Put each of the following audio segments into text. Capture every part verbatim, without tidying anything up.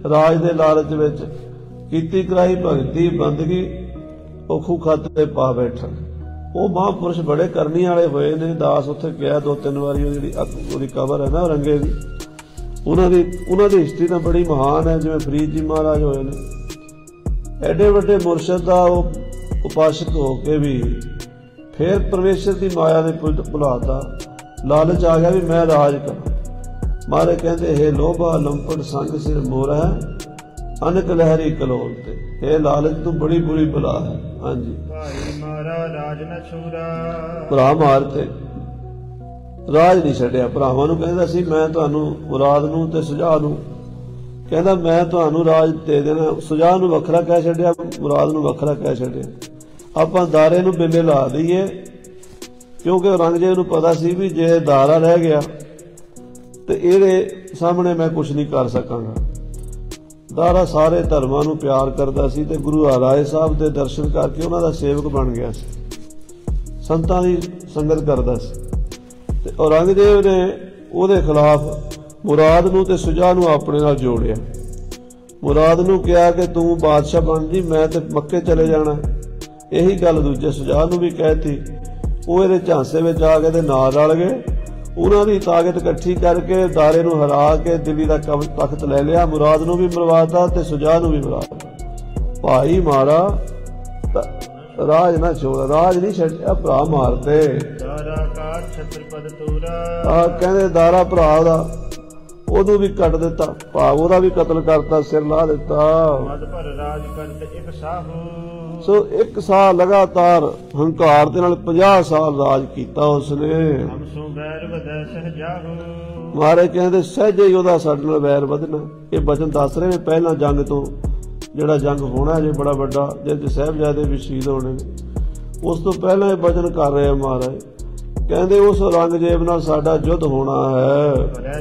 राज दे लालच विच कीती कराई भगती बंदगी औखू खत ते पा बैठन। वो महापुरुष बड़े करनी वाले होए ने। दास उत्थे गया दो तीन बारी, जिहड़ी कबर है ना रंगे दी, उन्हां दी उन्हां दी हिस्ट्री तां बड़ी महान है। जिवें फरीद जी महाराज होए ने, एडे वड्डे मुरशद दा उपासक हो के भी फिर परमेश्वर की माया ने भुलाता। लालच आ गया भी मैं राज करा। मारे कहते हे लोभा लंपट संग सिर मोरा है, अनक लहरी कलोल ते। हे लालच तू बड़ी बुरी बला है। हाँ जी, भरा मारते राज नहीं छड्डिया। भरावां नूं कहंदा सी मैं तुहानूं मुराद नूं ते सुजाह नूं कहंदा मैं तुहानूं राज दे देना। सुजाह नूं वखरा कह छड्डिया, मुराद नूं वखरा कह छड्डिया। आपां दारे नूं बिल्ले ला दईए, क्योंकि औरंगजेब नूं पता सी भी जे दारा रह गया ते इहदे सामने मैं कुछ नहीं कर सकांगा। दारा सारे धर्मां नूं प्यार करदा सी ते गुरु हरराए साहब दे दर्शन करके उन्हां दा सेवक बन गया सी, संतां दी संगत करदा सी। ते औरंगजेब ने उहदे खिलाफ मुराद नूं ते सुजाह नूं अपने नाल जोड़िया। मुराद नूं कहा कि तू बादशाह बन जी, मैं ते मक्के चले जाना। यही गल दूजे सुजाह नूं भी कहती। वो इहदे झांसे विच आ के ते नाल रल गए। उन्हां दी ताकत इकट्ठी करके दारे नूं हरा के दिल्ली दा तख्त ले लिया। मुराद नूं भी मरवाता ते सुजाह नूं भी मरवाता। भाई मारा राज ना छोड़, राज नहीं छड्डिया, भरा मारते। कहंदे दारा भरा दा ओनू भी कट दिता, भाव ओहदा भी कतल करता, सिर ला दिता। सो एक साल लगातार हंकार दे नाल पचास साल राज कीता उसने। मारे कहंदे सहजे ही ओहदा साडे नाल वैर वधना। ये वचन दस रहे ने पहला जंग तो, जिहड़ा जंग होना जे बड़ा वड्डा, जिहदे साहिबजादे भी शहीद होने ने, उस तो पहला ये वचन कर रहे हैं महाराज। कहंदे उस औरंगजेब नाल साडा युद्ध होना है,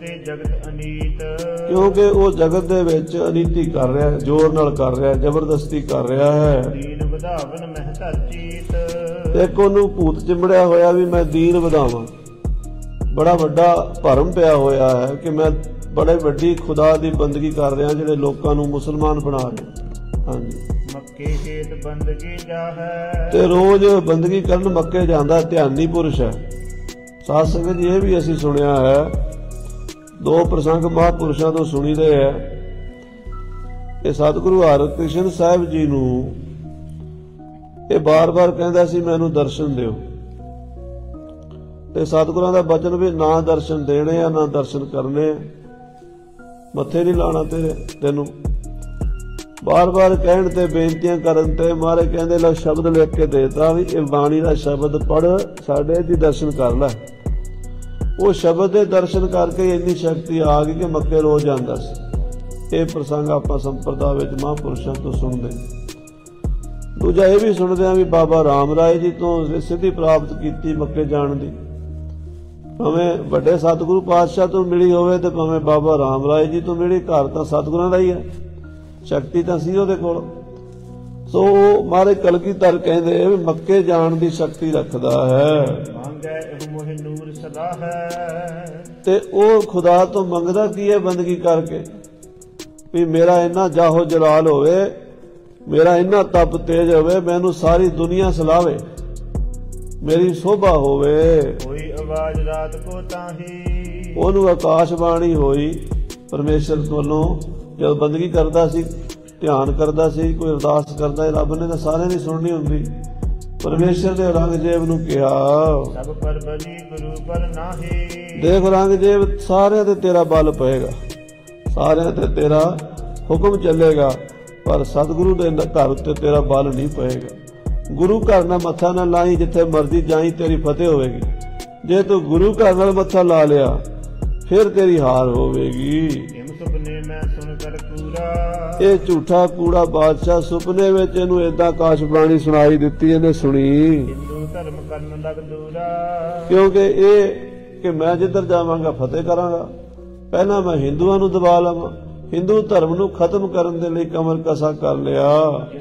क्योंकि वो जगत दे विच अनीति कर रहा है, जोर नाल कर रहा है, जबरदस्ती कर रहा है। एक ओनू भूत चिंबड़िया होया भी मैं दीन वधावां। बड़ा वड्डा भरम पिया होया है कि मैं बड़े वड्डी खुदा दी बंदगी कर रहा, जिहड़े लोकां नूं मुसलमान बना रहे। हाँ जी, मक्के खेत बंदगी जा है ते रोज बंदगी करन मक्के जांदा ध्यानी पुरुष है। साध संगत जी, ये भी असीं सुनिया है, दो प्रसंग महापुरुषां तो सुनी दे है। ये सतगुरु हरकृष्ण साहिब जी नूं ये बार बार कहंदा सी मैनूं दर्शन दिओ, ते सतगुरां दा वचन भी ना दर्शन देने आ ना दर्शन करने, मत्थे नहीं लाना तेरे तेनू। बार बार कहण ते बेनतियां करन ते मारे कहंदे ला शब्द लिख के देता भी ये बाणी दा शब्द पढ़, साडे दी दर्शन कर लै। वो शब्द दे दर्शन करके इन्नी शक्ति आ गई कि मक्के रोज जांदा सी। ये प्रसंग आपां संप्रदाय विच महापुरुषां तो सुणदे। दूजा ये भी सुणदे आ भी बाबा राम राय जी तो सिद्धि प्राप्त कीती मक्के जाण दी। भावें वड्डे सतगुरु पातशाह तो मिली होवे ते भावें बाबा राम राय जी तो मिली, घर तां सतगुरां दा ही है, शक्ति तां सी उहदे कोल। सो मारे कलगीधर कहंदे मक्के जाण दी शक्ति रखदा है, ते ओ खुदा तो मंगदा की है बंदगी करके भी मेरा इन्ना जाहो जलाल होवे, मेरा इन्ना तप तेज होवे, मैनू सारी दुनिया सलावे, मेरी शोभा होवे। कोई आवाज रात को ताही ओनू आकाशबाणी होई परमेश्वर वल्लों। जब बंदगी करदा सी, ध्यान करदा सी, कोई अरदास करदा, रब ने तां सारे दी सुननी हुंदी। परमेश्वर ने औरंगजेब नूं कहा सब पर बली गुरु पर नाही। देख औरंगजेब सारे ते तेरा बल पएगा, सारे ते तेरा हुक्म चलेगा, पर सतगुरु दे घर उत्ते तेरा बल नहीं पएगा। गुरु घर नाल मत्था ना लाई, जिथे मर्जी जाई तेरी फतेह होवेगी। जे तू गुरु घर नाल मत्था ला लिया फिर तेरी हार होवेगी। ये झूठा कूड़ा बादशाह सुपने में इनू इदा आकाशबाणी सुनाई दिती, इन्हें सुनी। क्योंकि ये कि मैं जिधर जावांगा फतेह करांगा, पहला मैं हिंदुआं नूं दबा लवां, हिंदू धर्म नूं खत्म करन दे लई कमर कसा कर लिया।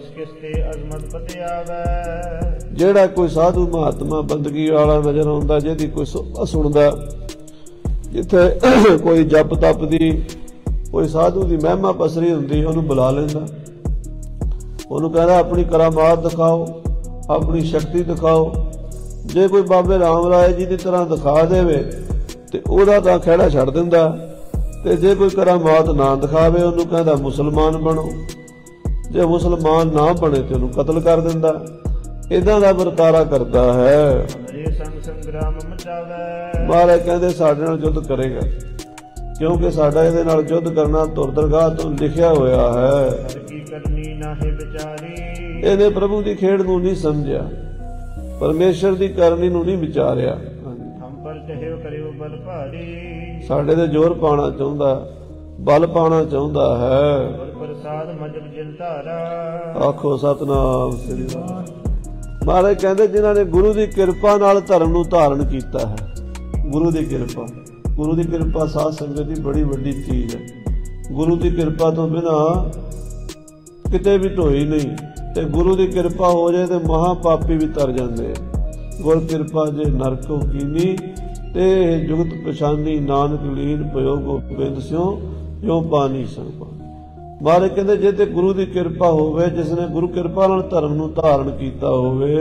जेड़ा कोई साधु महात्मा बंदगी वाला नजर आउंदा, जिहदी कोई सुनदा, जिथे कोई जप तप दी कोई साधु की महिमा पसरी हुंदी उन्होंने बुला लेंदा, उन्होंने कहना अपनी करामात दिखाओ, अपनी शक्ति दिखाओ। जे कोई बाबे राम राय जी की तरह दिखा देवे तो ओदा तां खैड़ा छड़ दिंदा, ते जे कोई करामात ना दिखावे उन्होंने कहता मुसलमान बनो, जे मुसलमान ना बने तो उन्होंने कतल कर दिंदा। इदां दा वरतारा करता है। महाराज कहते साडे नाल युद्ध करेगा, क्योंकि साडा इहदे नाल युद्ध करना तुर दरगाह तो लिखिया होया है। इहने प्रभु की खेड नूं नहीं समझिया, परमेश्वर की करनी नूं नहीं विचारिया। साडे ते जोर पाना चाहुंदा, बल पाना चाहुंदा है। आखो सतनाम श्री वाहिगुरू। महाराज कहते जिन्हां ने गुरु की किरपा नाल धर्म नूं धारण कीता है, गुरु की किरपा, गुरु की किरपा साध संगत की बड़ी वड्डी चीज है। गुरु की किरपा तो बिना किते भी ढोई नहीं, ते गुरु की किरपा हो जाए तो महापापी भी तर जाते। गुर किरपा जे नरक कीनी ते जुगत पछानी, नानक लीन पयो गोबिंद स्यों जो पानी संग। महाराज कहते जे ते गुरु की किरपा होवे, जिसने गुरु किरपा नाल धर्म नूं धारण कीता होवे,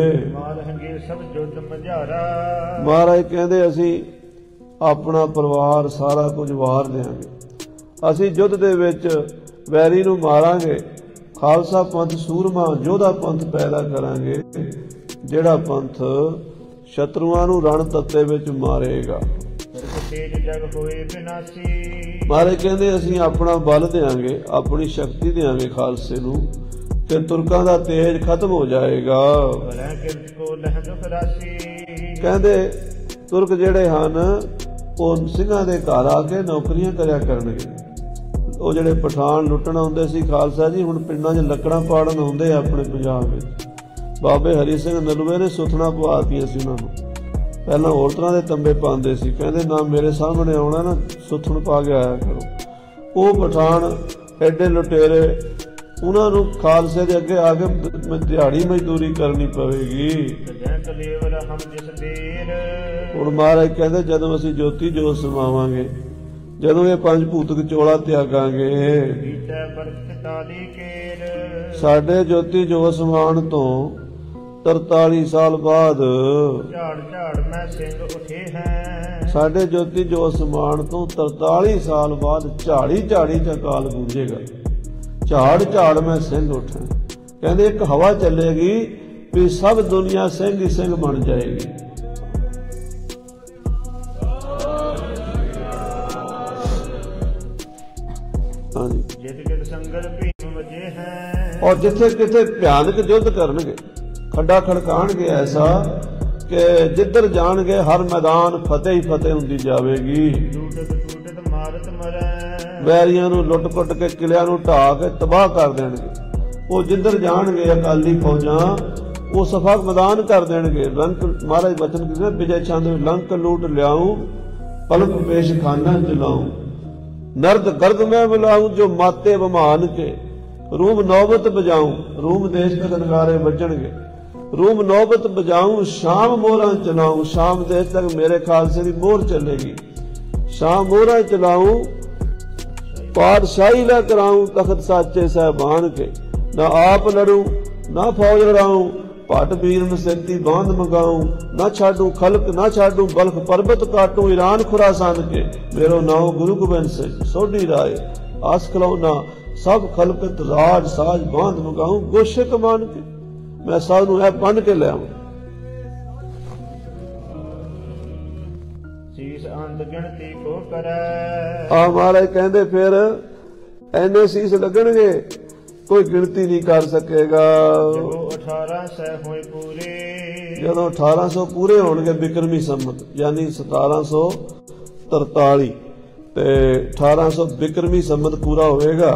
महाराज कहते असी अपना परिवार सारा कुछ वार देंगे। असी युद्ध दे विच वैरी नूं मारांगे, खालसा पंथ सूरमा योधा पंथ पैदा करांगे, जिहड़ा पंथ शत्रुआं नूं रण तत्ते विच मारेगा। महाराज कहते असीं अपना बल देंगे, अपनी शक्ति देंगे खालसे नूं, ते तुरकां दा तेज खत्म हो जाएगा। कहते तुरक जिहड़े हन ਉਹ ਸਿੰਘਾਂ ਦੇ ਘਰ ਆ ਕੇ ਨੌਕਰੀਆਂ ਕਰਿਆ ਕਰਨਗੇ। ਉਹ ਜਿਹੜੇ ਪਠਾਨ ਲੁੱਟਣ ਆਉਂਦੇ ਸੀ ਖਾਲਸਾ ਜੀ, ਹੁਣ ਪਿੰਡਾਂ 'ਚ ਲੱਕੜਾਂ ਪਾੜਨ ਆਉਂਦੇ ਆ ਆਪਣੇ ਪੰਜਾਬ ਵਿੱਚ। ਬਾਬੇ ਹਰੀ ਸਿੰਘ ਨਲੂਏ ਨੇ ਸੁਥਣਾ ਪਵਾਤੀਆਂ ਸੀ ਉਹਨਾਂ ਨੂੰ। ਪਹਿਲਾਂ ਹੋਰ ਤਰ੍ਹਾਂ ਦੇ ਤੰਬੇ ਪਾਉਂਦੇ ਸੀ, ਕਹਿੰਦੇ ਨਾ ਮੇਰੇ ਸਾਹਮਣੇ ਆਉਣਾ ਨਾ ਸੁਥਣ ਪਾ ਕੇ ਆਇਆ ਕਰੋ। ਉਹ ਪਠਾਨ ਐਡੇ ਲੁਟੇਰੇ, ਉਹਨਾਂ ਨੂੰ ਖਾਲਸੇ ਦੇ ਅੱਗੇ ਆ ਕੇ ਦਿਹਾੜੀ ਮਜ਼ਦੂਰੀ ਕਰਨੀ ਪਵੇਗੀ। ਹੁਣ ਮਹਾਰਾਜ ਕਹਿੰਦੇ ਜਦੋਂ ਅਸੀਂ ਜੋਤੀ ਜੋਤ ਸਮਾਵਾਂਗੇ, ਜਦੋਂ ਇਹ ਪੰਜ ਭੂਤਕ ਚੋਲਾ ਤਿਆਗਾਂਗੇ, ਸਾਡੇ ਜੋਤੀ ਜੋਤ ਸਮਾਉਣ ਤੋਂ ਤਰਤਾਲੀ ਸਾਲ ਬਾਅਦ ਸਾਡੇ ਜੋਤੀ ਜੋਤ ਸਮਾਉਣ ਤੋਂ ਤਰਤਾਲੀ ਸਾਲ ਬਾਅਦ ਝਾੜੀ ਝਾੜੀ ਚ ਅਕਾਲ ਗੂੰਜੇਗਾ। ਝਾੜ ਝਾੜ ਮੈਂ ਸਿੰਘ ਉੱਠਾਂ। ਕਹਿੰਦੇ ਇੱਕ ਹਵਾ ਚੱਲੇਗੀ ਵੀ ਸਭ ਦੁਨੀਆ ਸਿੰਘ ਹੀ ਸਿੰਘ ਬਣ ਜਾਏਗੀ। और जिथे किथे भयानक युद्ध करनगे, खड्डा खड़काणगे ऐसा कि जिधर जाणगे हर मैदान फतेह ही फतेह हुंदी जावेगी। वैरियां नूं लुट पुट के किलियां नूं ढा के तबाह कर देणगे। वो जिधर जाणगे अकाली फौजां वो सफा मैदान कर देणगे। लंक महाराज वचन किसे विजय छंद लंक लूट लियाऊं, पलक पेश खाना जलाऊं, नर्द गर्द में मिलाऊं जो माते बमान के, रूम नौबत बजाऊं, रूम देश तक नगारे बजणगे, रूम नौबत बजाऊं, शाम मोहरां चलाऊं, शाम देश तक मेरे खालसे दी मोहर चलेगी, शाम मोहरां चलाऊं, पातशाही ला कराऊं तखत साचे साहबान के, ना आप लड़ूं ना फौज लड़ाऊं, भट वीर मसेती बांध मंगाऊं, ना छाडूं खलक ना छाडूं बल्ख पर्वत काटूं, ईरान खुरासान के, मेरो नाम गुरु गोबिंद सिंह सोढ़ी राय, आस खलौना सब खलकत राज साज बांध मंगाऊं, गोशे कमान के मैं सब नूं ऐ बन के ले आऊं। आ महाराज कहंदे फिर ऐने सीस लगणगे कोई गिनती नहीं कर सकेगा। जदों अठारह सौ पूरे होणगे बिक्रमी संमत यानी सतारह सौ तरताली ते अठारह सौ बिक्रमी संमत पूरा होएगा।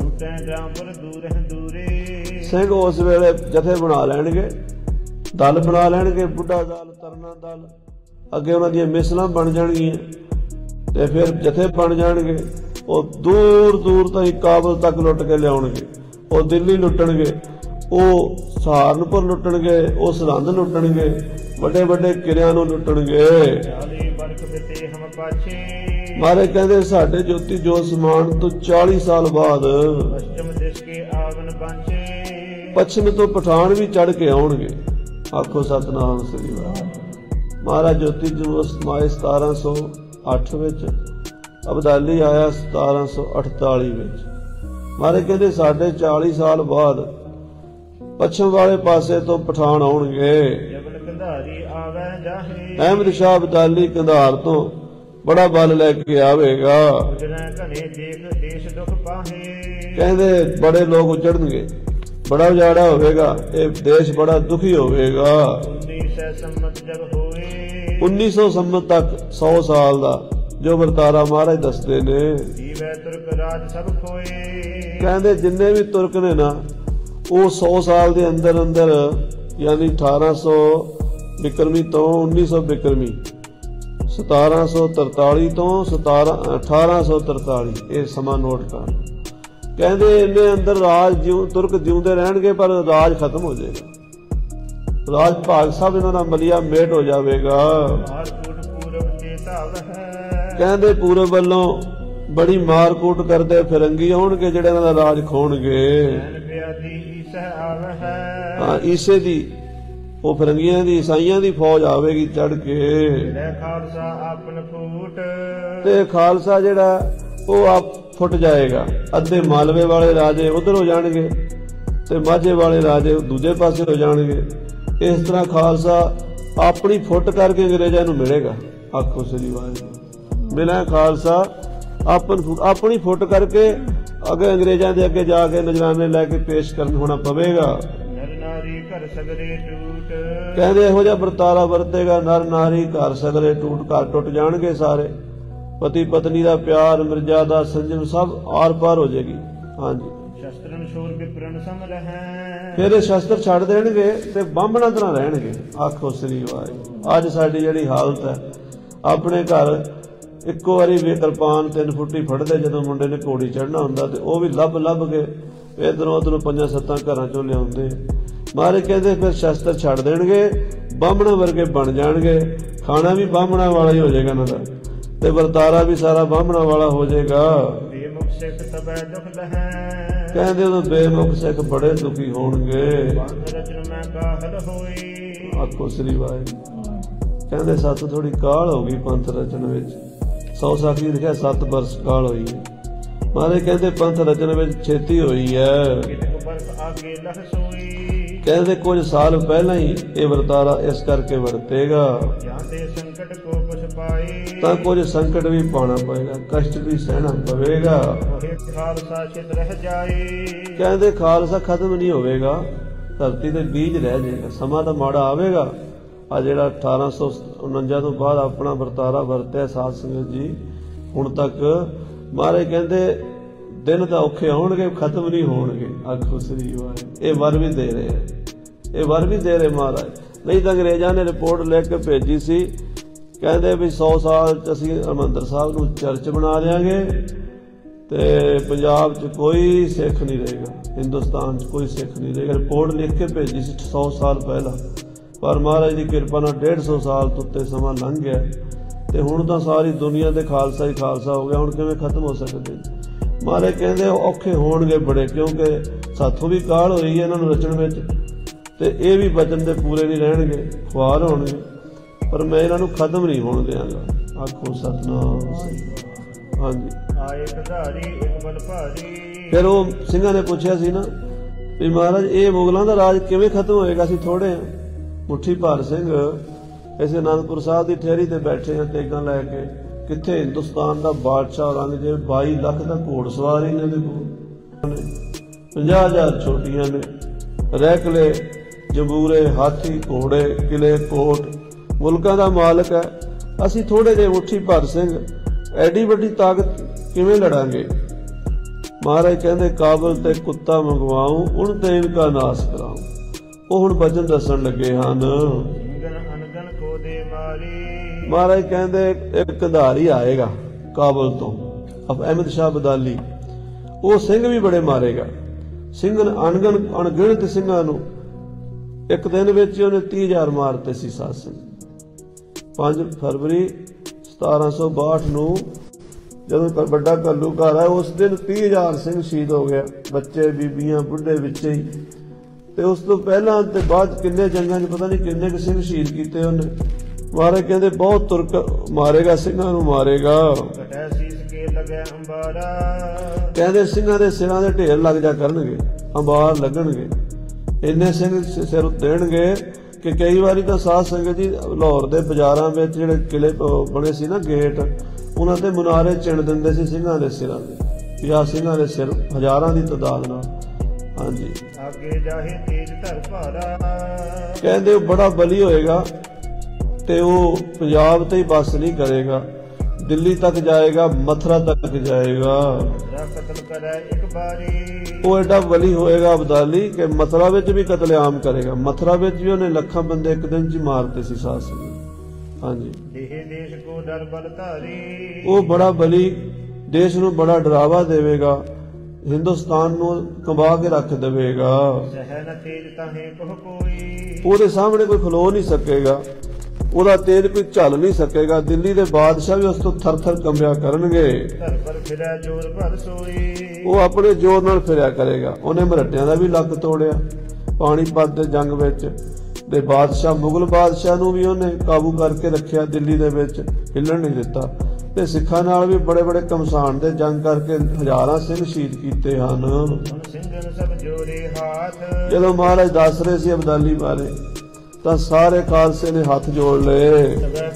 सिंह उस वेले जथे बना लैणगे, दल बना लैणगे, बुढ़ा दल तरना दल, अगे उन्हां दीयां मिसलां बन जाणगीआं ते फिर जथे बन जाणगे। ਉਹ दूर दूर ताईं काबल तक लुट के लियाउणगे, ਉਹ दिल्ली लुटणगे, ਉਹ सहारनपुर लुटणगे, ਉਹ सरहंद लुटणगे, ਵੱਡੇ ਵੱਡੇ ਕਿਲਿਆਂ ਨੂੰ लुटणगे। महाराज कहते साढ़े ज्योति जोत समान तो चाली साल बाद पश्चिम देश के आवन बांचे पश्चिम तो पठान भी चढ़ के आउणगे। आखो सतनाम श्री वाहिगुरू। महाराज ज्योति जोत समाए सतारह सौ अठ विच, अबदाली आया सतारह सौ अठताली विच। महाराज कहते साढ़े चाली साल बाद पश्चिम वाले पासे तो पठान आउणगे। जबल कंधारी आवे जाहे अहमद शाह अबदाली कंधार तो बड़ा बल लैके आवेगा। उजड़े घने देख देश दुख पाहे कहते बड़े लोग उजड़नगे, बड़ा उजाड़ा होवेगा, ये देश बड़ा दुखी होवेगा। उन्नीस सौ सम्मत जब होए उन्नीस सौ सम्मत तक सौ साल दा जो वरतारा महाराज दसदे ने। जीवे तुर्क राज सब खोए कहते जिन्ने भी तुर्क ने ना वो सौ साल के अंदर अंदर यानी अठारह सौ बिक्रमी तो उन्नीस सौ बिक्रमी सतारह सौ तरताली तो सतारह अठारह सौ तरताली ये समा नोट कर। कहते इन्ने अंदर राज जिउ तुर्क जिउंदे रहणगे पर राज खत्म हो जाएगा। राज भाग सब इन्हां दा मलिया मेट हो जाएगा। मारकूट पूरब चेताव है कहते पूरब वालों बड़ी मारकूट करते फिरंगी आउणगे जेड़े इन्हां दा राज खोणगे। ब्यादी ईसह आव है हाँ ईसे दी वो फिरंगियां दी ईसाइयां दी फौज आवेगी चढ़ के। ले खालसा आपन फूट ते खालसा जेड़ा वो आप फुट जाएगा। अद्धे मालवे वाले राजे उधर हो जाणगे ते माझे वाले राजे दूजे पासे हो जाणगे। इस तरह खालसा अपनी फुट करके अंग्रेजां नूं मिलेगा। आखो श्री वाहिगुरू। मिला खालसा अपन अपनी फुट करके अगे अंग्रेजां दे अगे जाके नजराने लैके पेश करन होना पवेगा। नर नारी घर सगरे टूट कहते इहो जिहा वरतारा वरतेगा नर नारी घर सगरे टूट घर टुट जाणगे सारे। पति पत्नी दा प्यार मर्यादा संजम सब आर पार हो जाएगी। हाँ जी शस्त्रन शूर विप्रण सम रहै फिर शस्त्र छड़ देणगे ते बांभणा तरह रहणगे। आखो श्री वाहिगुरू। अज साडी जिहड़ी हालत है अपने घर इक्को वारी भी किरपान तीन फुट्टी फड़दे जदों मुंडे ने घोड़ी चढ़ना हुंदा ते ओह भी लभ लभ के इधरों उधरों पंजां सत्तां घरां चों लिआउंदे। महाराज कहते फिर शस्त्र छड़ देणगे बांभणा वर्गे बन जाणगे। खाना भी बांभणा वाला ही हो जाएगा इन्हां दा ते वरतारा भी सारा बांभणा वाला हो जाएगा। बेमुख सिख तबे दुख लहै कहते उदों बेमुख सिख बड़े दुखी होणगे। पंथ रचन मैं काहल होई आखो श्री वाहिगुरू। कहते सत थोड़ी काल हो गई पंथ रचन विच। सौ साखी लिखिया सत बरस काल होई है। महाराज कहते पंथ रचन विच छेती होई है। कितक बरस आगे लह सोई कहते कुछ साल पहला ही ये वरतारा इस करके वरतेगा जाते संकट को कुछ पाए तां कुछ संकट भी पाना पएगा, कष्ट भी सहना पवेगा। ओहे खालसा चित रह जाए कहते खालसा खत्म नहीं होवेगा, धरती ते बीज रह जाएगा। समा तो माड़ा आवेगा। आ जिहड़ा अठारह सौ उनंजा तो बाद अपना वरतारा वरत्या साध संगत जी हुण तक महाराज कहते दिन तो औखे आउणगे खत्म नहीं होणगे। आखो श्री वाहिगुरू। ये वर भी दे रहे हैं, ये वर भी दे रहे महाराज। नहीं तो अंग्रेजां ने रिपोर्ट लिख के भेजी सी कहते भी सौ साल च असीं हरमंदर साहब नूं चर्च बना देंगे ते पंजाब च कोई सिख नहीं रहेगा, हिंदुस्तान च कोई सिख नहीं रहेगा। रिपोर्ट लिख के भेजी सी सौ साल पहला। पर महाराज की कृपा नाल डेढ़ सौ साल तो उत्ते समा लंघ गया ते हुण तां सारी दुनिया दे खालसा ही खालसा हो गया। हुण किवें खत्म हो सकदे? महाराज कहंदे औखे होणगे बड़े, क्योंकि साथों भी काल होई है इन्हां नूं रचण विच ते इह भी बचन दे पूरे नहीं रहणगे, खुआर होणगे, पर मैं इन्हां नूं खत्म नहीं होण देवांगा। आखो सतनाम सही। हाँ जी। आए कंधारी एक बल भारी फिर वो सिंघां ने पुछया सी ना भी महाराज ये मुगलों का राज किवें खत्म होएगा? असीं थोड़े हां। मुट्ठी भर सिंह इस आनंदपुर साहब की ठेरी ते बैठे हैं तेगां लैके। कित्थे हिंदुस्तान का बादशाह औरंगजेब बाई लख का घोड़ सवार इन्हां दे कोल, पचास हजार छोटियां ने, रैकले जंबूरे हाथी घोड़े किले कोट मुल्कां दा मालक है। असीं थोड़े जे मुट्ठी भर सिंह एडी वड्डी ताकत किवें लड़ांगे? महाराज कहंदे काबल ते कुत्ता मंगवाऊं उन ते इनका नाश कराऊं। वो हुण वचन दसन लगे हन। महाराज कहंदे एक कंधारी आएगा काबल तो, अब अहमद शाह अब्दाली, वो सिंह भी बड़े मारेगा। सिंह अनगन अणगिणत सिंघां नूं एक दिन विच उहने तीह हजार मारते सी साध संगत। पांच फरवरी सतारह सौ बाहठ नूं ਜਦੋਂ ਵੱਡਾ ਘੱਲੂਘਾਰਾ ਹੈ ਉਸ ਦਿਨ ਤੀਹ ਹਜ਼ਾਰ ਸਿੰਘ ਸ਼ਹੀਦ ਹੋ ਗਿਆ, ਬੱਚੇ ਬੀਬੀਆਂ ਬੁੱਢੇ ਵਿੱਚ ਹੀ। ਤੇ ਉਸ ਤੋਂ ਪਹਿਲਾਂ ਤੇ ਬਾਅਦ ਕਿੰਨੇ ਜੰਗਾਂ 'ਚ ਪਤਾ ਨਹੀਂ ਕਿੰਨੇ ਕੁ ਸਿੰਘ ਸ਼ਹੀਦ ਕੀਤੇ ਉਹਨੇ। ਮਹਾਰਾਜ ਕਹਿੰਦੇ ਬਹੁਤ ਤੁਰਕ ਮਾਰੇਗਾ, ਸਿੰਘਾਂ ਨੂੰ ਮਾਰੇਗਾ। ਕਹਿੰਦੇ ਸਿੰਘਾਂ ਦੇ ਸਿਰਾਂ ਦੇ ਢੇਰ ਲੱਗ ਜਾ ਕਰਨਗੇ, ਅੰਬਾਰ ਲੱਗਣਗੇ, ਇੰਨੇ ਸਿੰਘ ਸਿਰ ਦੇਣਗੇ ਕਿ ਕਈ ਵਾਰੀ ਤਾਂ ਸਾਧ ਸੰਗਤ ਜੀ ਲਾਹੌਰ ਦੇ ਬਾਜ਼ਾਰਾਂ ਵਿੱਚ ਜਿਹੜੇ ਕਿਲੇ ਬਣੇ ਸੀ ਨਾ ਗੇਟ, ਉਹਨਾਂ ਤੇ ਮੁਨਾਰੇ ਚਿਣ ਦਿੰਦੇ ਸੀ ਸਿੰਘਾਂ ਦੇ ਸਿਰਾਂ ਦੇ, ਜਾਂ ਸਿੰਘਾਂ ਦੇ ਸਿਰ ਹਜ਼ਾਰਾਂ ਦੀ ਤਾਦਾਦ ਨਾਲ। ਹਾਂਜੀ, ਅੱਗੇ ਜਾਹੇ ਤੇਜ ਧਰ ਭਾਰਾ। ਕਹਿੰਦੇ ਉਹ ਬੜਾ ਬਲੀ ਹੋਏਗਾ ਤੇ ਉਹ ਪੰਜਾਬ ਤੇ ਹੀ ਬਸ ਨਹੀਂ ਕਰੇਗਾ, ਦਿੱਲੀ ਤੱਕ ਜਾਏਗਾ, ਮਥੁਰਾ ਤੱਕ ਜਾਏਗਾ। ਕਤਲ ਕਰੇ ਇੱਕ ਵਾਰੀ। ਉਹ ਐਡਾ ਬਲੀ ਹੋਏਗਾ ਅਬਦਾਲੀ ਕਿ ਮਥੁਰਾ ਵਿੱਚ ਵੀ ਕਤਲੇਆਮ ਕਰੇਗਾ। ਮਥੁਰਾ ਵਿੱਚ ਵੀ ਉਹਨੇ ਲੱਖਾਂ ਬੰਦੇ ਇੱਕ ਦਿਨ 'ਚ ਮਾਰਤੇ ਸੀ ਸਾਧ ਸੰਗਤ। ਹਾਂਜੀ, ਦੇਹ ਦੇਸ਼ ਕੋ ਡਰ ਬਲ ਧਾਰੀ। ਉਹ ਬੜਾ ਬਲੀ ਦੇਸ਼ ਨੂੰ ਬੜਾ ਡਰਾਵਾ ਦੇਵੇਗਾ, ਹਿੰਦੁਸਤਾਨ ਨੂੰ ਕੰਬਾ ਕੇ ਰੱਖ ਦੇਵੇਗਾ। ਸਹਿਨ ਤੇਜ ਤਾਹੇ ਕੋ ਕੋਈ। ਉਹਦੇ ਸਾਹਮਣੇ ਕੋਈ ਖਲੋ ਨਹੀਂ ਸਕੇਗਾ, ਉਹਦਾ ਤੇਜ ਕੋਈ ਝੱਲ ਨਹੀਂ ਸਕੇਗਾ। ਦਿੱਲੀ ਦੇ ਬਾਦਸ਼ਾਹ ਵੀ ਉਸ ਤੋਂ ਥਰ ਥਰ ਕੰਬਿਆ ਕਰਨਗੇ। ਧਰ ਪਰ ਫਿਰੈ ਜੋਰ ਭਰ ਸੋਈ। ਉਹ ਆਪਣੇ ਜ਼ੋਰ ਨਾਲ ਫਿਰਿਆ ਕਰੇਗਾ। ਉਹਨੇ ਮਰਾਠਿਆਂ ਦਾ ਵੀ ਲੱਕ ਤੋੜਿਆ ਪਾਣੀਪਤ ਦੇ ਜੰਗ ਵਿੱਚ, ਤੇ ਬਾਦਸ਼ਾਹ ਮੁਗਲ ਬਾਦਸ਼ਾਹ ਨੂੰ ਵੀ ਉਹਨੇ ਕਾਬੂ ਕਰਕੇ ਰੱਖਿਆ, ਦਿੱਲੀ ਦੇ ਵਿੱਚ ਹਿੱਲਣ ਨਹੀਂ ਦਿੱਤਾ। ਤੇ ਸਿੱਖਾਂ ਨਾਲ ਵੀ ਬੜੇ ਬੜੇ ਘਮਸਾਨ ਦੇ ਜੰਗ ਕਰਕੇ ਹਜ਼ਾਰਾਂ ਸਿੰਘ ਸ਼ਹੀਦ ਕੀਤੇ ਹਨ। ਜਦੋਂ ਮਹਾਰਾਜ ਦੱਸ ਰਹੇ ਸੀ ਅਬਦਾਲੀ ਬਾਰੇ ਤਾਂ ਸਾਰੇ ਖਾਲਸੇ ਨੇ ਹੱਥ ਜੋੜ ਲਏ।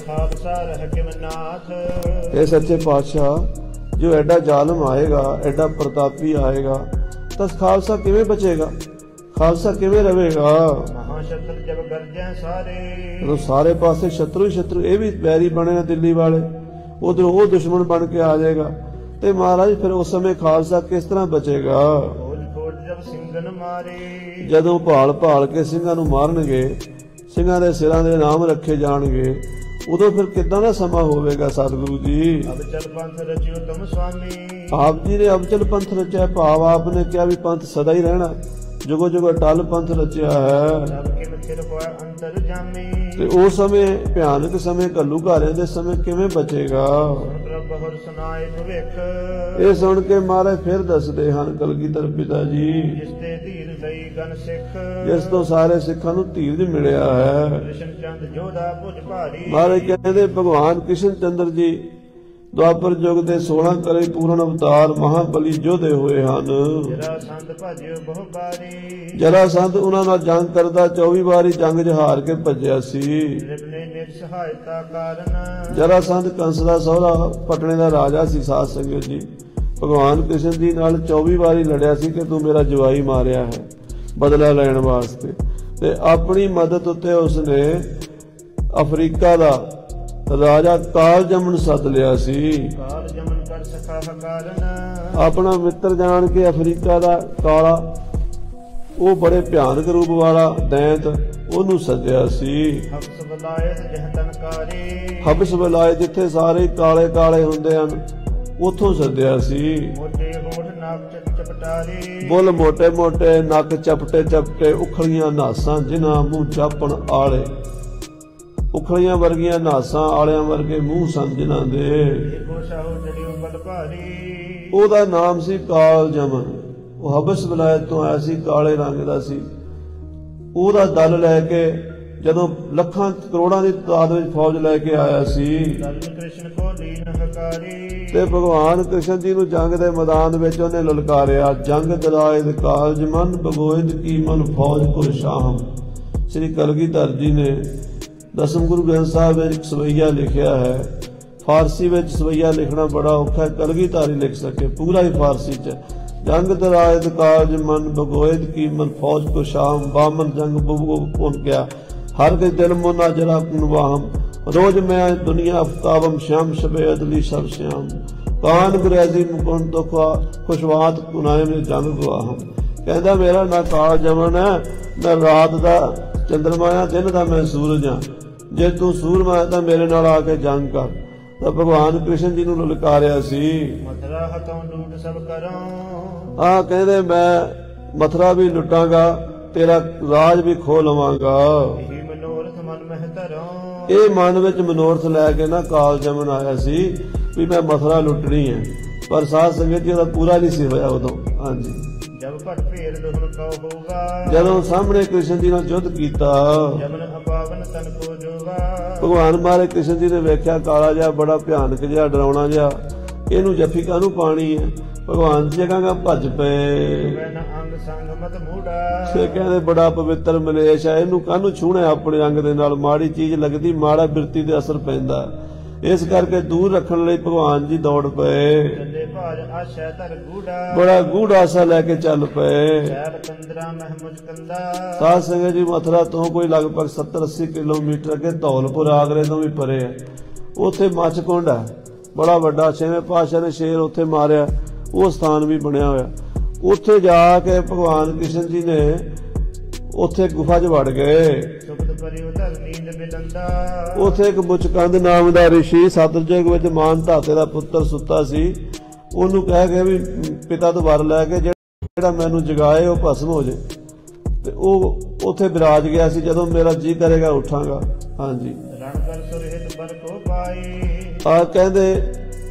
ਇਹ ਸੱਚੇ ਪਾਤਸ਼ਾਹ ਜੋ ਐਡਾ ਜ਼ਾਲਮ ਆਏਗਾ, ਐਡਾ ਪ੍ਰਤਾਪੀ ਆਏਗਾ, ਤਾਂ ਖਾਲਸਾ ਕਿਵੇਂ ਬਚੇਗਾ, ਖਾਲਸਾ ਕਿਵੇਂ ਰਵੇਗਾ। ਮਹਾਸ਼ਤਰ ਜਬ ਗਰਜੈ ਸਾਰੇ। ਜਦੋਂ ਸਾਰੇ ਪਾਸੇ ਸ਼ਤਰੂ ਹੀ ਸ਼ਤਰੂ, ਇਹ ਵੀ ਵੈਰੀ ਬਣੇ ਆ ਦਿੱਲੀ ਵਾਲੇ, ਉਧਰ ਉਹ ਦੁਸ਼ਮਣ ਬਣ ਕੇ ਆ ਜਾਏਗਾ, ਤੇ ਮਹਾਰਾਜ ਫਿਰ ਉਸ ਸਮੇਂ ਖਾਲਸਾ ਕਿਸ ਤਰ੍ਹਾਂ ਬਚੇਗਾ। ਜਦੋਂ ਭਾਲ ਭਾਲ ਕੇ ਸਿੰਘਾਂ ਨੂੰ ਮਾਰਨਗੇ, ਸਿੰਘਾਂ ਦੇ ਸਿਰਾਂ ਦੇ ਨਾਮ ਰੱਖੇ ਜਾਣਗੇ, ਉਦੋਂ ਫਿਰ ਕਿੱਦਾਂ ਦਾ ਸਮਾਂ ਹੋਵੇਗਾ। ਸਤਿਗੁਰੂ ਜੀ ਅਬਚਲ ਪੰਥ ਰਚਿਓ ਤੁਮ ਸੁਆਮੀ। ਆਪ ਜੀ ਨੇ ਅਬਚਲ ਪੰਥ ਰਚਿਆ, ਭਾਵ ਆਪ ਨੇ ਕਿਹਾ ਵੀ ਪੰਥ ਸਦਾ ਹੀ ਰਹਿਣਾ, ਜੁਗੋ ਜੁਗੋ ਅਟਲ ਪੰਥ ਰਚਿਆ ਹੈ। ਤੇ ਉਹ ਸਮੇਂ ਭਿਆਨਕ ਸਮੇਂ ਘੱਲੂਘਾਰਿਆਂ ਦੇ ਸਮੇਂ ਕਿਵੇਂ ਬਚੇਗਾ। ਇਹ ਸੁਣ ਕੇ ਮਹਾਰਾਜ ਫਿਰ ਦੱਸਦੇ ਹਨ ਕਲਗੀਧਰ ਪਿਤਾ ਜੀ, ਜਿਸ ਤੋਂ ਸਾਰੇ ਸਿੱਖਾਂ ਨੂੰ ਧੀਰਜ ਮਿਲਿਆ ਹੈ। ਮਹਾਰਾਜ ਕਹਿੰਦੇ ਭਗਵਾਨ ਕ੍ਰਿਸ਼ਨ ਚੰਦਰ ਜੀ ਦੁਆਪਰ ਯੁੱਗ ਦੇ ਸੋਲਾਂ ਕਲੇ ਪੂਰਨ ਅਵਤਾਰ ਮਹਾਬਲੀ ਯੋਧੇ ਹੋਏ ਹਨ। ਜਰਾਸੰਧ ਉਹਨਾਂ ਨਾਲ ਜੰਗ ਕਰਦਾ ਚੌਵੀ ਵਾਰੀ ਜੰਗ 'ਚ ਹਾਰ ਕੇ ਭੱਜਿਆ ਸੀ। ਜਰਾਸੰਧ ਕੰਸ ਦਾ ਸਹੁਰਾ, ਪਟਨੇ ਦਾ ਰਾਜਾ ਸੀ। ਸਾਧ ਸੰਗਤ ਜੀ ਭਗਵਾਨ ਕ੍ਰਿਸ਼ਨ ਜੀ ਨਾਲ ਚੌਵੀ ਵਾਰੀ ਲੜਿਆ ਸੀ ਕਿ ਤੂੰ ਮੇਰਾ ਜਵਾਈ ਮਾਰਿਆ ਹੈ, ਬਦਲਾ ਲੈਣ ਵਾਸਤੇ। ਤੇ ਆਪਣੀ ਮਦਦ ਉੱਤੇ ਉਸਨੇ ਅਫਰੀਕਾ ਦਾ ਰਾਜਾ ਕਾਲ ਜਮਨ ਸੱਦ ਲਿਆ ਸੀ। ਆਪਣਾ ਮਿੱਤਰ ਜਾਣ ਕੇ ਅਫਰੀਕਾ ਦਾ ਕਾਲਾ, ਉਹ ਬੜੇ ਭਿਆਨਕ ਰੂਪ ਵਾਲਾ ਦੈਂਤ, ਉਹਨੂੰ ਸੱਦਿਆ ਸੀ। ਹਬਸ ਬਲਾਏ, ਜਿੱਥੇ ਸਾਰੇ ਕਾਲੇ ਕਾਲੇ ਹੁੰਦੇ ਹਨ, ਉੱਥੋਂ ਸੱਦਿਆ ਸੀ। ਬੁੱਲ ਮੋਟੇ ਮੋਟੇ, ਨੱਕ ਚਪਟੇ ਚਪਟੇ, ਉਖਲੀਆਂ ਨਾਸਾਂ ਜਿਨ੍ਹਾਂ ਮੂੰਹ ਚਾਪਣ ਆਲੇ, ਉਖਲੀਆਂ ਵਰਗੀਆਂ ਨਾਸਾਂ ਆਲਿਆਂ ਵਰਗੇ ਮੂੰਹ ਸਨ ਜਿਨ੍ਹਾਂ ਦੇ। ਉਹਦਾ ਨਾਮ ਸੀ ਕਾਲ ਜਮਨ। ਉਹ ਹਬਸ ਵਿਲਾਇਤ ਤੋਂ ਆਇਆ ਸੀ, ਕਾਲੇ ਰੰਗ ਦਾ ਸੀ। ਉਹਦਾ ਦਲ ਲੈ ਕੇ ਜਦੋਂ ਲੱਖਾਂ ਕਰੋੜਾਂ ਦੀ ਤਾਦਾਦ ਵਿੱਚ ਫੌਜ ਲੈ ਕੇ ਆਇਆ ਸੀ, ਤੇ ਭਗਵਾਨ ਕ੍ਰਿਸ਼ਨ ਜੀ ਨੂੰ ਜੰਗ ਦੇ ਮੈਦਾਨ ਵਿੱਚ ਉਹਨੇ ਲਲਕਾਰਿਆ। ਜੰਗ ਦਲਾਇਦ ਕਾਲਜ ਮਨ ਬਗੋਇਦ ਕੀ ਮਨ ਫੌਜ ਕੋ ਸ਼ਾਮ। ਸ੍ਰੀ ਕਲਗੀਧਰ ਜੀ ਨੇ ਦਸਮ ਗੁਰੂ ਗ੍ਰੰਥ ਸਾਹਿਬ ਵਿੱਚ ਸਵਈਆ ਲਿਖਿਆ ਹੈ। ਫਾਰਸੀ ਵਿੱਚ ਸਵਈਆ ਲਿਖਣਾ ਬੜਾ ਔਖਾ ਹੈ, ਕਲਗੀਧਰ ਹੀ ਲਿਖ ਸਕੇ ਪੂਰਾ ਹੀ ਫਾਰਸੀ 'ਚ। ਜੰਗ ਦਰਾਇਦ ਕਾਜ ਮਨ ਬਗੋਇਦ ਕੀ ਮਨ ਫੌਜ ਕੋ ਸ਼ਾਮ, ਬਾਮਨ ਜੰਗ ਬਬੂ ਪੁਨ ਗਿਆ ਹਰ ਕੇ ਦਿਲ ਮੁਨਾ ਜਰਾ ਕੁਨਵਾਹਮ, ਰੋਜ਼ ਮੈਂ ਦੁਨੀਆ ਅਫਤਾਬਮ ਸ਼ਾਮ ਸ਼ਬੇ ਅਦਲੀ ਸਭ ਸ਼ਾਮ, ਕਾਨ ਗੁਰੈਜ਼ੀ ਮੁਕੁੰਦ ਤੋਂ ਖੁਸ਼ਵਾਤ ਕੁਨਾਏ ਮੇ ਜੰਗ ਗਵਾਹਮ। ਕਹਿੰਦਾ ਮੇਰਾ ਨਾ ਕਾਲ ਜਮਨ ਹੈ, ਮੈਂ ਰਾਤ ਦਾ ਚੰਦਰਮਾ ਆ, ਦਿਨ ਦਾ ਮੈਂ ਸੂਰਜ ਆ। ਜੇ ਤੂੰ ਸੂਰਮਾ ਤਾਂ ਮੇਰੇ ਨਾਲ ਆ ਕੇ ਜੰਗ ਕਰ। ਤਾਂ ਭਗਵਾਨ ਕ੍ਰਿਸ਼ਨ ਜੀ ਨੂੰ ਲਲਕਾਰਿਆ ਸੀ। ਆ ਕਹਿੰਦੇ ਮੈਂ ਮਥੁਰਾ ਵੀ ਲੁੱਟਾਂਗਾ, ਤੇਰਾ ਰਾਜ ਵੀ ਖੋਹ ਲਵਾਂਗਾ। ਇਹ ਮਨ ਵਿੱਚ ਮਨੋਰਥ ਲੈ ਕੇ ਨਾ ਕਾਲ ਜਮਨ ਆਇਆ ਸੀ ਵੀ ਮੈਂ ਮਥੁਰਾ ਲੁੱਟਣੀ ਹੈ, ਪਰ ਸਾਧ ਸੰਗਤ ਜੀ ਉਹਦਾ ਪੂਰਾ ਨਹੀਂ ਸੀ ਹੋਇਆ ਉਦੋਂ। ਹਾਂਜੀ, ਜਬ ਭਟ ਭੇਰ ਦੁਹਨ ਕਉ ਹੋਗਾ, ਜਦੋਂ ਸਾਹਮਣੇ ਕ੍ਰਿਸ਼ਨ ਜੀ ਨਾਲ ਯੁੱਧ ਕੀਤਾ, ਜਮਨ ਅਪਾਵਨ ਤਨ ਕੋ ਜੋਗਾ, ਭਗਵਾਨ ਮਹਾਰਾਜ ਕ੍ਰਿਸ਼ਨ ਜੀ ਨੇ ਵੇਖਿਆ ਕਾਲਾ ਜਿਹਾ ਬੜਾ ਭਿਆਨਕ ਜਿਹਾ ਡਰਾਉਣਾ ਜਿਹਾ, ਇਹਨੂੰ ਜੱਫੀ ਕਾਹਨੂੰ ਪਾਣੀ ਹੈ। ਭਗਵਾਨ ਜੀ ਕਹਿੰਦਾ ਭੱਜ ਪਏ। ਵੈਨ ਅੰਗ ਸੰਗ ਮਤ ਮੂੜਾ, ਤੇ ਕਹਿੰਦੇ ਬੜਾ ਪਵਿੱਤਰ ਮਲੇਸ਼ ਹੈ, ਇਹਨੂੰ ਕਾਹਨੂੰ ਛੂਹਣਾ ਆਪਣੇ ਅੰਗ ਦੇ ਨਾਲ, ਮਾੜੀ ਚੀਜ਼ ਲੱਗਦੀ, ਮਾੜਾ ਬਿਰਤੀ ਦੇ ਅਸਰ ਪੈਂਦਾ, ਇਸ ਕਰਕੇ ਦੂਰ ਰੱਖਣ ਲਈ ਭਗਵਾਨ ਜੀ ਦੌੜ ਪਏ। ਚੱਲੇ ਭਾਜ ਆਸ਼ੈ ਧਰ ਗੂੜਾ, ਬੜਾ ਗੂੜ ਆਸਾ ਲੈ ਕੇ ਚੱਲ ਪਏ। ਸ਼ਹਿਰ ਕੰਦਰਾ ਮਹਿ ਮੁਚਕੰਦਾ, ਸਾਧ ਸੰਗਤ ਜੀ ਮਥੁਰਾ ਤੋਂ ਕੋਈ ਲਗਭਗ ਸੱਤਰ ਅੱਸੀ ਕਿਲੋਮੀਟਰ ਅੱਗੇ ਧੌਲਪੁਰ ਆਗਰੇ ਤੋਂ ਵੀ ਪਰੇ ਹੈ। ਉੱਥੇ ਮੱਚਕੁੰਡ ਹੈ ਬੜਾ ਵੱਡਾ, ਛੇਵੇਂ ਪਾਤਸ਼ਾਹ ਨੇ ਸ਼ੇਰ ਉੱਥੇ ਮਾਰਿਆ, ਉਹ ਸਥਾਨ ਵੀ ਬਣਿਆ ਹੋਇਆ। ਉੱਥੇ ਜਾ ਕੇ ਭਗਵਾਨ ਕ੍ਰਿਸ਼ਨ ਜੀ ਨੇ ਉੱਥੇ ਗੁਫਾ 'ਚ ਵੜ ਗਏ। ਸੁਖਦ ਪਰਿ ਉਧਰ ਨੀਂਦ ਮਿਲੰਦਾ, ਉੱਥੇ ਇੱਕ ਮੁਚਕੰਦ ਨਾਮ ਦਾ ਰਿਸ਼ੀ ਸਤਿਯੁਗ ਵਿੱਚ ਮਾਨ ਧਾਤੇ ਦਾ ਪੁੱਤਰ ਸੁੱਤਾ ਸੀ। ਉਹਨੂੰ ਕਹਿ ਕੇ ਵੀ ਪਿਤਾ ਤੋਂ ਵਰ ਲੈ ਕੇ ਜਿਹੜਾ ਮੈਨੂੰ ਜਗਾਏ ਉਹ ਭਸਮ ਹੋ ਜੇ, ਤੇ ਉਹ ਉੱਥੇ ਵਿਰਾਜ ਗਿਆ ਸੀ। ਜਦੋਂ ਮੇਰਾ ਜੀ ਕਰੇਗਾ ਉੱਠਾਂਗਾ। ਹਾਂਜੀ, ਰਣ ਕਰ ਸੁਰਹਿਤ ਬਰ ਕੋ ਪਾਈ, ਆ ਕਹਿੰਦੇ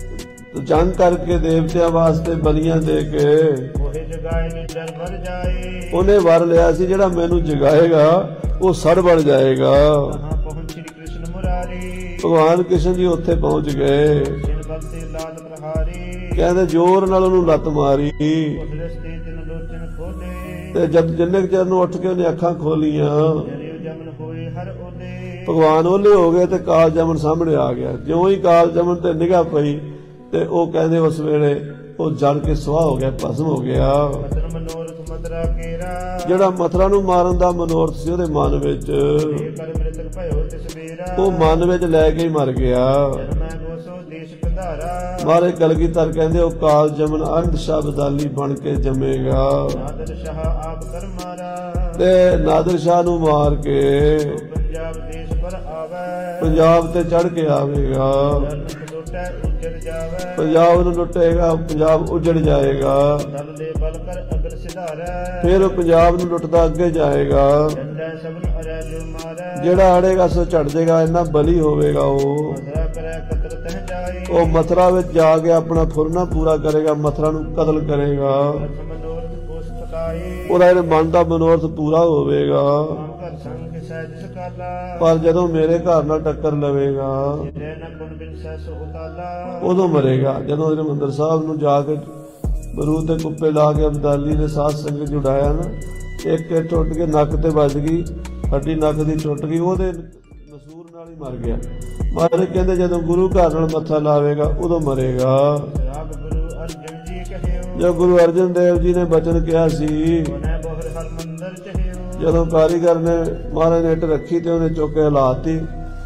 ਜੰਗ ਕਰਕੇ ਦੇਵਤਿਆਂ ਵਾਸਤੇ ਬਲੀਆਂ ਦੇ ਕੇ ਉਹੇ ਜਗਾਏ ਨਿਡਰ ਮਰ ਜਾਏ, ਉਹਨੇ ਵਰ ਲਿਆ ਸੀ ਜਿਹੜਾ ਮੈਨੂੰ ਜਗਾਏਗਾ ਉਹ ਸੜ ਬਣ ਜਾਏਗਾ। ਕਹਾਂ ਪਹੁੰਚੀ ਕ੍ਰਿਸ਼ਨ ਮੁਰਾਰੀ, ਭਗਵਾਨ ਕ੍ਰਿਸ਼ਨ ਜੀ ਉੱਥੇ ਪਹੁੰਚ ਗਏ। ਜਿਨ ਬਖਤੇ ਲਾਲ ਪ੍ਰਹਾਰੀ, ਕਹਿੰਦੇ ਜ਼ੋਰ ਨਾਲ ਉਹਨੂੰ ਲੱਤ ਮਾਰੀ, ਉਸ ਰਸਤੇ ਤਿਨ ਲੋਚਨ ਖੋਲੇ, ਤੇ ਜਦ ਜਿੰਨੇ ਕੁ ਚਿਰ ਨੂੰ ਉੱਠ ਕੇ ਉਹਨੇ ਅੱਖਾਂ ਖੋਲੀਆਂ, ਜਰਿਉ ਜਮਨ ਹੋਏ ਹਰ ਉਹਦੇ, ਭਗਵਾਨ ਉਹਲੇ ਹੋ ਗਏ ਤੇ ਕਾਲ ਜਮਨ ਸਾਹਮਣੇ ਆ ਗਿਆ। ਜਿਉਂ ਹੀ ਕਾਲ ਜਮਨ ਤੇ ਨਿਗਾਹ ਪਈ ਤੇ ਉਹ ਕਹਿੰਦੇ ਉਸ ਵੇਲੇ ਉਹ ਜਲ ਕੇ ਸੁਆਹ ਹੋ ਗਿਆ, ਭਸਮ ਹੋ ਗਿਆ। ਮਤਨ ਮਨੋਰਥ ਮਦਰਾ ਕੇਰਾ, ਜਿਹੜਾ ਮਥੁਰਾ ਨੂੰ ਮਾਰਨ ਦਾ ਮਨੋਰਥ ਸੀ ਉਹਦੇ ਮਨ ਵਿੱਚ, ਇਹ ਕਰ ਮ੍ਰਿਤਕ ਭਇਓ ਤਿਸ ਬੇਰਾ, ਉਹ ਮਨ ਵਿੱਚ ਲੈ ਕੇ ਹੀ ਮਰ ਗਿਆ। ਜਨ ਮੈਂ ਗੋਸੋ ਦੇਸ਼ ਕੰਧਾਰਾ, ਮਹਾਰਾਜ ਕਲਗੀਧਰ ਕਹਿੰਦੇ ਉਹ ਕਾਲ ਜਮਨ ਅੰਧ ਸ਼ਬਦਾਲੀ ਬਣ ਕੇ ਜੰਮੇਗਾ। ਨਾਦਰ ਸ਼ਾਹ ਆਪ ਕਰ ਮਾਰਾ, ਤੇ ਨਾਦਰ ਸ਼ਾਹ ਨੂੰ ਮਾਰ ਕੇ ਪੰਜਾਬ ਦੇਸ਼ ਪਰ ਆਵੈ, ਪੰਜਾਬ ਤੇ ਚੜ ਕੇ ਆਵੇਗਾ। ਜਨ ਲੋਟੈ ਉੱਜੜ ਜਾਵੈ, ਪੰਜਾਬ ਨੂੰ ਲੁੱਟੇਗਾ, ਪੰਜਾਬ ਉਜੜ ਜਾਏਗਾ। ਦਲ ਦੇ ਬਲ ਕਰ ਅਗਰ ਸਿਧਾਰੈ, ਫਿਰ ਉਹ ਪੰਜਾਬ ਨੂੰ ਲੁੱਟਦਾ ਅੱਗੇ ਜਾਏਗਾ। ਡੰਡਾ ਸਭਨ ਅਰੈ ਜੋ ਮਾਰੈ, ਜਿਹੜਾ ਅੜੇਗਾ ਸੋ ਝੜ ਜਾਏਗਾ, ਇੰਨਾ ਬਲੀ ਹੋਵੇਗਾ ਉਹ। ਮਥੁਰਾ ਕਰੈ ਕਤਰ ਤਹਿ ਜਾਈ, ਉਹ ਮਥੁਰਾ ਵਿੱਚ ਜਾ ਕੇ ਆਪਣਾ ਫੁਰਨਾ ਪੂਰਾ ਕਰੇਗਾ, ਮਥੁਰਾ ਨੂੰ ਕਤਲ ਕਰੇਗਾ। ਅਰਥ ਮਨੋਰਥ ਕੋਸ ਪਕਾਈ, ਉਹਦਾ ਇਹਦੇ ਮਨ ਦਾ ਮਨੋਰਥ ਪੂਰਾ ਹੋਵੇਗਾ। ਆਮ ਘਰ ਸੰਗ ਸਹਿਜ ਸਕਾਲਾ, ਪਰ ਜਦੋਂ ਮੇਰੇ ਘਰ ਨਾਲ ਟੱਕਰ ਲਵੇਗਾ ਜਿਨੈ ਨ ਗੁਣ ਬਿਨ ਸਹਿ ਉਤਾਲਾ, ਉਦੋਂ ਮਰੇਗਾ। ਜਦੋਂ ਹਰਿਮੰਦਰ ਸਾਹਿਬ ਨੂੰ ਜਾ ਕੇ ਬਰੂਦ ਦੇ ਕੁੱਪੇ ਲਾ ਕੇ ਅਬਦਾਲੀ ਨੇ ਸਾਧ ਸੰਗਤ ਜੁੜਾਇਆ ਨਾ, ਇੱਕ ਇੱਕ ਟੁੱਟ ਕੇ ਨੱਕ ਤੇ ਵੱਜ ਗਈ, ਹੱਡੀ ਨੱਕ ਦੀ ਟੁੱਟ ਗਈ, ਉਹਦੇ ਨਸੂਰ ਨਾਲ ਹੀ ਮਰ ਗਿਆ। ਮਹਾਰਾਜ ਕਹਿੰਦੇ ਜਦੋਂ ਗੁਰੂ ਘਰ ਨਾਲ ਮੱਥਾ ਲਾਵੇਗਾ ਉਦੋਂ ਮਰੇਗਾ। ਰਾਗ ਗੁਰੂ ਅਰਜਨ ਜੀ ਕਹਿਓ, ਜੋ ਗੁਰੂ ਅਰਜਨ ਦੇਵ ਜੀ ਨੇ ਬਚਨ ਕਿਹਾ ਸੀ, ਬਨੈ ਬੋਹਰ ਹਰ ਮੰਦਰ ਚਹਿਓ, ਜਦੋਂ ਕਾਰੀਗਰ ਨੇ ਮਹਾਰਾਜ ਨੇ ਇੱਟ ਰੱਖੀ ਤੇ ਉਹਨੇ ਚੁੱਕ ਕੇ ਹਿਲਾਤੀ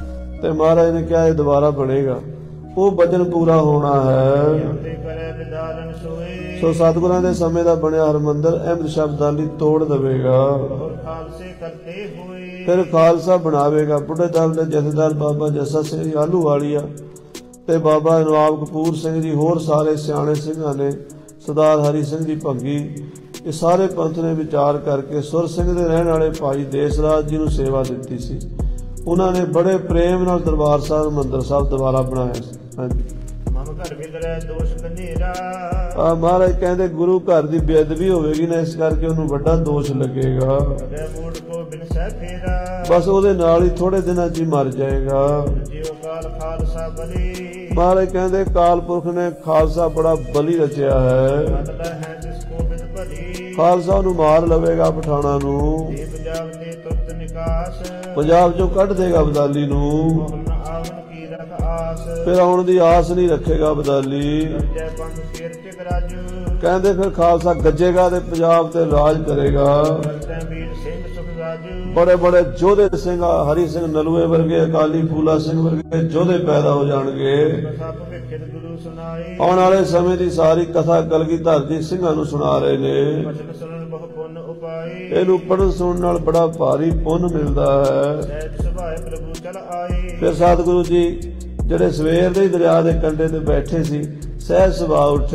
ਤੇ ਮਹਾਰਾਜ ਨੇ ਕਿਹਾ ਇਹ ਦੁਬਾਰਾ ਬਣੇਗਾ, ਉਹ ਬਚਨ ਪੂਰਾ ਹੋਣਾ ਹੈ। ਜਾਂਦੇ ਕਰੈ ਵਿਦਾਰਨ ਸੋਏ, ਸੋ ਸਤਿਗੁਰਾਂ ਦੇ ਸਮੇਂ ਦਾ ਬਣਿਆ ਹਰਮੰਦਰ ਅਹਿਮਦ ਸ਼ਬਦਾਲੀ ਤੋੜ ਦੇਵੇਗਾ। ਹੋਰ ਖਾਲਸੇ ਕਰਤੇ ਹੋਏ, ਫਿਰ ਖਾਲਸਾ ਬਣਾਵੇਗਾ। ਬੁੱਢੇ ਦਲ ਦੇ ਜਥੇਦਾਰ ਬਾਬਾ ਜੱਸਾ ਸਿੰਘ ਜੀ ਆਹਲੂਵਾਲੀਆ ਤੇ ਬਾਬਾ ਨਵਾਬ ਕਪੂਰ ਸਿੰਘ ਜੀ, ਹੋਰ ਸਾਰੇ ਸਿਆਣੇ ਸਿੰਘਾਂ ਨੇ, ਸਰਦਾਰ ਹਰੀ ਸਿੰਘ ਜੀ ਭੱਗੀ, ਇਹ ਸਾਰੇ ਪੰਥ ਨੇ ਵਿਚਾਰ ਕਰਕੇ ਸੁਰ ਸਿੰਘ ਦੇ ਰਹਿਣ ਵਾਲੇ ਭਾਈ ਦੇਸਰਾਜ ਜੀ ਨੂੰ ਸੇਵਾ ਦਿੱਤੀ ਸੀ। ਉਹਨਾਂ ਨੇ ਬੜੇ ਪ੍ਰੇਮ ਨਾਲ ਦਰਬਾਰ ਸਾਹਿਬ ਮੰਦਰ ਸਾਹਿਬ ਦੁਬਾਰਾ ਬਣਾਇਆ ਸੀ। ਹਾਂਜੀ, ਮਮ ਘਰ ਵਿਦਰੈ ਦੋਸ਼ ਕਨੇਰਾ, ਆ ਮਹਾਰਾਜ ਕਹਿੰਦੇ ਗੁਰੂ ਘਰ ਦੀ ਬੇਅਦਬੀ ਹੋਵੇਗੀ ਨਾ, ਇਸ ਕਰਕੇ ਉਹਨੂੰ ਵੱਡਾ ਦੋਸ਼ ਲੱਗੇਗਾ। ਅਗੈ ਮੂੜ ਕੋ ਬਿਨ ਸਹਿ ਫੇਰਾ, ਬਸ ਉਹਦੇ ਨਾਲ ਹੀ ਥੋੜੇ ਦਿਨਾਂ 'ਚ ਹੀ ਮਰ ਜਾਏਗਾ। ਜਿਉ ਕਾਲ ਖਾਲਸਾ ਬਲੀ, ਮਹਾਰਾਜ ਕਹਿੰਦੇ ਕਾਲ ਪੁਰਖ ਨੇ ਖਾਲਸਾ ਬੜਾ ਬਲੀ ਰਚਿਆ ਹੈ। ਬਦਲਾ ਹੈ ਜਿਸ ਕੋ ਬਿਦ ਭਲੀ, ਖਾਲਸਾ ਨੂੰ ਮਾਰ ਲਵੇਗਾ ਪਠਾਣਾ ਨੂੰ, ਇਹ ਪੰਜਾਬ ਦੇ ਤੁਰਤ ਨਿਕਾਸ, ਪੰਜਾਬ 'ਚੋਂ ਕੱਢ ਦੇਗਾ ਅਬਦਾਲੀ ਨੂੰ, ਮੋਹਨ ਆਵਨ ਕੀ ਰਖ ਆਸ, ਫਿਰ ਆਉਣ ਦੀ ਆਸ ਨਹੀਂ ਰੱਖੇਗਾ ਅਬਦਾਲੀ। ਜੈ ਪੰਥ ਫੇਰ ਟਿਕ ਰਾਜੂ, ਕਹਿੰਦੇ ਫਿਰ ਖਾਲਸਾ ਗੱਜੇਗਾ ਤੇ ਪੰਜਾਬ ਤੇ ਰਾਜ ਕਰੇਗਾ। ਕਰਤੈ ਵੀਰ ਸਿੰਘ ਸੁਖ ਰਾਜੂ, ਬੜੇ ਬੜੇ ਯੋਧੇ ਸਿੰਘ, ਹਰੀ ਸਿੰਘ ਨਲੂਏ ਵਰਗੇ, ਅਕਾਲੀ ਫੂਲਾ ਸਿੰਘ ਵਰਗੇ ਯੋਧੇ ਪੈਦਾ ਹੋ ਜਾਣਗੇ। ਕਥਾ ਭਵਿੱਖਿਤ ਗੁਰੂ ਸੁਨਾਈ, ਆਉਣ ਵਾਲੇ ਸਮੇਂ ਦੀ ਸਾਰੀ ਕਥਾ ਕਲਗੀਧਰ ਜੀ ਸਿੰਘਾਂ ਨੂੰ ਸੁਣਾ ਰਹੇ ਨੇ। ਬਚਨ ਸੁਣਨ ਬਹੁ ਪੁੰਨ ਉਪਾਈ, ਇਹਨੂੰ ਪੜ੍ਹਨ ਸੁਣਨ ਨਾਲ ਬੜਾ ਭਾਰੀ ਪੁੰਨ ਮਿਲਦਾ ਹੈ। ਸਹਿਜ ਸੁਭਾਏ ਪ੍ਰਭੂ ਚਲ ਆਈ, ਫਿਰ ਸਤਿਗੁਰੂ ਜੀ ਜਿਹੜੇ ਸਵੇਰ ਦੇ ਹੀ ਦਰਿਆ ਦੇ ਕੰਢੇ ਤੇ ਬੈਠੇ ਸੀ, ਸਹਿਜ ਸੁਭਾਅ ਉੱਠੇ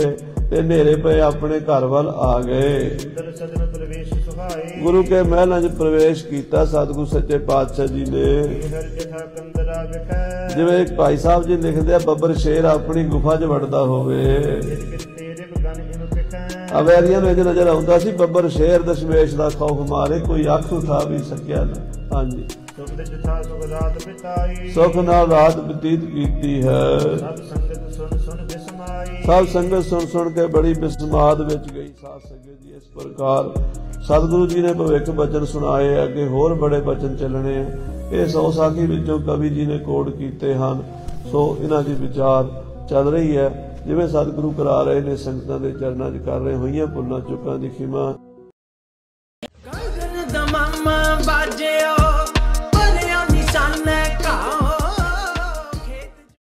ਤੇ ਹਨੇਰੇ ਪਏ ਆਪਣੇ ਘਰ ਵੱਲ ਆ ਗਏ। ਸੁੰਦਰ ਸਦਨ ਪ੍ਰਵੇਸ਼ ਸੁਹਾਈ ਗੁਰੂ ਕੇ ਮਹਿਲਾਂ 'ਚ ਪ੍ਰਵੇਸ਼ ਕੀਤਾ ਸਤਿਗੁਰੂ ਸੱਚੇ ਪਾਤਸ਼ਾਹ ਜੀ ਨੇ। ਹਰ ਜਥਾ ਕੰਦਰਾ ਵਿਖੈ ਜਿਵੇਂ ਇੱਕ ਭਾਈ ਸਾਹਿਬ ਜੀ ਲਿਖਦੇ ਆ, ਬੱਬਰ ਸ਼ੇਰ ਆਪਣੀ ਗੁਫਾ 'ਚ ਵੜਦਾ ਹੋਵੇ। ਤੇਰੇ ਬਗਨ ਇਨ ਵਿਖੈ ਅਵੈਰੀਆਂ ਨੂੰ ਇਹ ਨਜ਼ਰ ਆਉਂਦਾ ਸੀ, ਬੱਬਰ ਸ਼ੇਰ ਦਸ਼ਮੇਸ਼ ਦਾ ਖੌਫ ਮਾਰੇ, ਕੋਈ ਅੱਖ ਉਠਾ ਵੀ ਸਕਿਆ ਨਾ। ਹਾਂਜੀ, ਸੁਖ ਦੇ ਜਥਾ ਸੁਖ ਰਾਤ ਬਿਤਾਈ ਸੁਖ ਨਾਲ ਰਾਤ ਬਤੀਤ ਕੀਤੀ ਹੈ। ਸਭ ਸੰਗਤ ਸੁਨ ਸੁਨ ਬਿਸਮਾਈ ਸਭ ਸੰਗਤ ਸੁਣ ਸੁਣ ਕੇ ਬੜੀ ਬਿਸਮਾਦ ਵਿੱਚ ਗਈ। ਸਾਧ ਸੰਗਤ ਜੀ, ਇਸ ਪ੍ਰਕਾਰ ਸਤਿਗੁਰੂ ਜੀ ਨੇ ਭਵਿੱਖ ਬਚਨ ਸੁਣਾਏ, ਅੱਗੇ ਹੋਰ ਬੜੇ ਬਚਨ ਚੱਲਣੇ ਆ। ਇਹ ਸੌ ਸਾਖੀ ਵਿੱਚੋਂ ਕਵੀ ਜੀ ਨੇ ਕੋਡ ਕੀਤੇ ਹਨ। ਸੋ ਇਹਨਾਂ ਦੀ ਵਿਚਾਰ ਚੱਲ ਰਹੀ ਹੈ, ਜਿਵੇਂ ਸਤਿਗੁਰੂ ਕਰਾ ਰਹੇ ਨੇ, ਸੰਗਤਾਂ ਦੇ ਚਰਨਾਂ 'ਚ ਕਰ ਰਹੇ ਹੋਈਆਂ ਭੁੱਲਾਂ ਚੁੱਕਾਂ ਦੀ ਖਿਮਾ।